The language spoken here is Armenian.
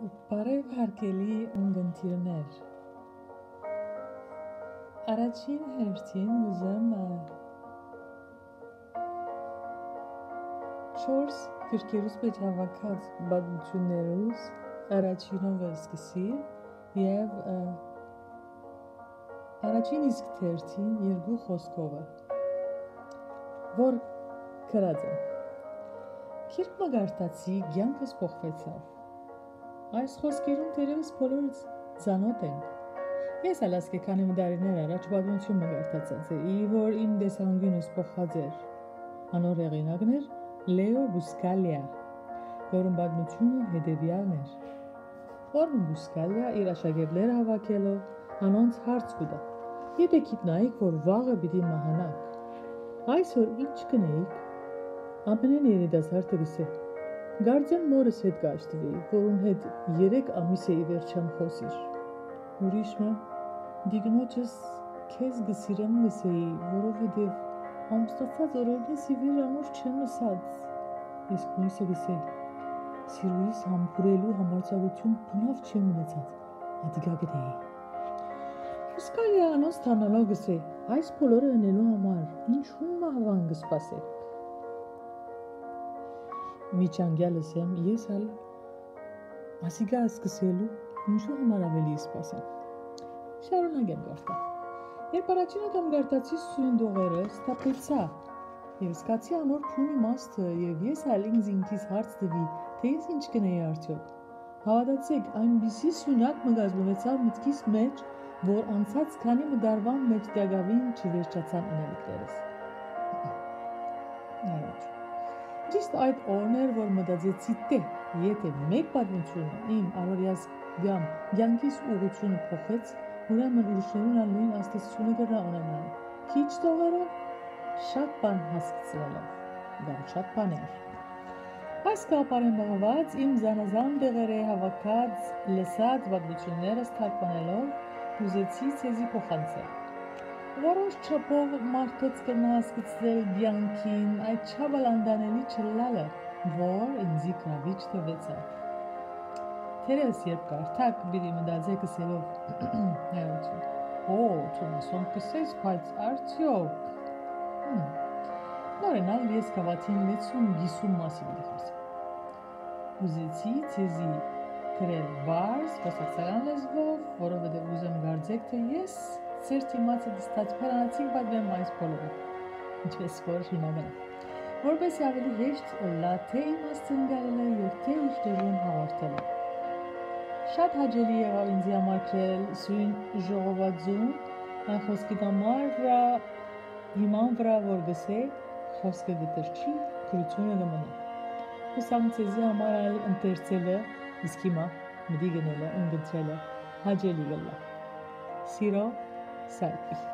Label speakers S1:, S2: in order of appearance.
S1: Բարև հարգելի ունգընտիրներ, առաջին հերթին ուզեմ 4 գրքերուս մեջ հավաքած պատմություններուս առաջինով սկսել և առաջին իսկ թերթին երկու խոսքովը, որ գրած եմ։ Քիչ մագարտացի կյանքս փոխվեցավ։ Այս խոսքերում թերևս բոլորս ծանոթ ենք։ Ես ալասկե քանի տարիներ առաջ պատմություն մգարտացած էի, որ իմ տեսանկյունս փոխած էր։ Անոր հեղինակն էր Լեո Բուսկալիա, որում պատմությունը հետևյալն էր։ Որն Բուսկալիա իր աշակերտները հավաքելով անոնց հարց կուտա. Եթե գիտնայիք, որ վաղը պիտի մահանաք, այսօր ինչ կնեիք։ Ամենեն երիտասարդը գսե. Գարձեմ մորս հետ կաշտվի, որուն հետ 3 ամիս էի վերջամ խոսիր։ Ուրիշը դիգնոջս քեզ գսիրեմ լսեի, որովհետև ամստացած օրերնես ի վեր անոր չեմ լսած։ Իսկ մույսը գսե. սիրուիս համբուրելու համարձակություն բնավ չեմ ունեցած, ադիգա գտեի։ Բուսկալիա անոնց թանալով գսե, այս բոլորը ընելու համար ինչու մահվան կսպասեք։ Միջանկյալս եմ, ես հալ ասիգա սկսելու ինչու համար ավելի սպասեմ։ Շարունակեմ գարտա։ Երբ առաջին անգամ գարտացի սույն դողերը, ստապեցա և սկացի անոր փուն իմաստը և ես հալ ինքիս հարց տվի, թե ես ինչ կնեի արդյոք։ Հավատացեք, այնպիսի սյունակ մգազմվեցավ մտքիս մեջ, որ անցած քանի մդարվան մեջ դյագավին չվերջացան անելիքներս։ Ճիշտ այդ օրն էր, որ մտածեցի թե, եթե մեկ պատմությունը իմ առօրյաս կամ կյանքիս ուղղությունը փոխեց, ուրեմն ուրիշներուն ալ նույն ազդեցությունը կրնա ունենալ։ Քիչ տողերով, շատ բան հասկացնելով, կամ շատ բաներ։ Այս կապարեն բաղված իմ զանազան տեղերը հավաքած լսած պատմություններս թարգմանելով ուզեցի ցեզի փոխանցել։ Որոշ չափով մարդոց կրնա հասկացնել կյանքին այդ չավալանդանելի չլալը, որ ինձի գրավիչ թվեցավ։ Թերևս երբ կարդաք, պիտի մտածեք ասելով հայություն։ Թումասոն կսես, բայց արդյոք։ Նորենալ ես գավաթին 60-50 մասի պիտի խոսեմ։ Ուզեցի ցեզի գրել բարձ, խոսակցական լեզվով, որովհետև ուզեմ կարծեք, թե ես ծեր թիմացը դստած պերանացիք պատվեմ այս բոլորը, ինչպես որ հիմա գնա, որպես ավելի հեշտ լա թե իմաստը ընկալելը և թե ուրիշներուն հավարտելը։ Շատ հաճելի եղավ ինձի համար գրել սույն ժողովածուն, այն խոսքի համար վրա, հիման վրա, որ գսե, խոսքը գտրչի, գրությունը գմնա։ Հուսամ ցեզի համար այլ ընթերցելը, իսկ հիմա մդի գնելը, ընգծելը, հաճելի գլա։ Սիրո Սարգիս